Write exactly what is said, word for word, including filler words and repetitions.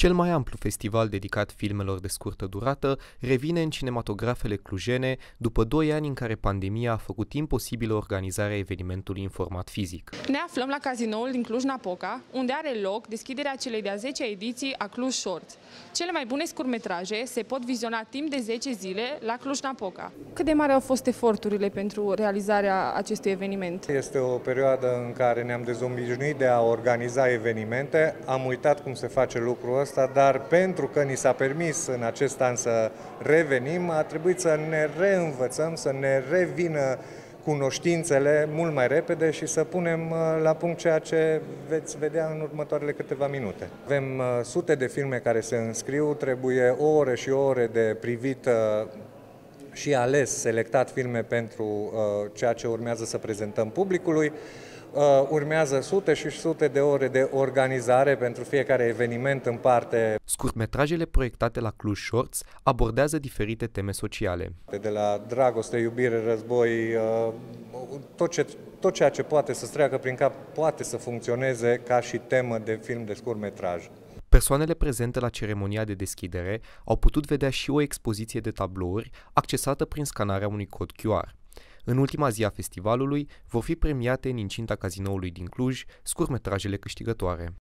Cel mai amplu festival dedicat filmelor de scurtă durată revine în cinematografele clujene după doi ani în care pandemia a făcut imposibilă organizarea evenimentului în format fizic. Ne aflăm la cazinoul din Cluj-Napoca, unde are loc deschiderea celei de-a zecea ediții a Cluj Shorts. Cele mai bune scurtmetraje se pot viziona timp de zece zile la Cluj-Napoca. Cât de mari au fost eforturile pentru realizarea acestui eveniment? Este o perioadă în care ne-am dezobișnuit de a organiza evenimente. Am uitat cum se face lucrul ăsta, dar pentru că ni s-a permis în acest an să revenim, a trebuit să ne reînvățăm, să ne revină cunoștințele mult mai repede și să punem la punct ceea ce veți vedea în următoarele câteva minute. Avem sute de filme care se înscriu, trebuie ore și ore de privit și ales, selectat filme pentru ceea ce urmează să prezentăm publicului. Uh, urmează sute și sute de ore de organizare pentru fiecare eveniment în parte. Scurtmetrajele proiectate la Cluj Shorts abordează diferite teme sociale. De la dragoste, iubire, război, uh, tot, ce, tot ceea ce poate să treacă prin cap poate să funcționeze ca și temă de film de scurtmetraj. Persoanele prezente la ceremonia de deschidere au putut vedea și o expoziție de tablouri accesată prin scanarea unui cod Q R. În ultima zi a festivalului vor fi premiate în incinta cazinoului din Cluj scurtmetrajele câștigătoare.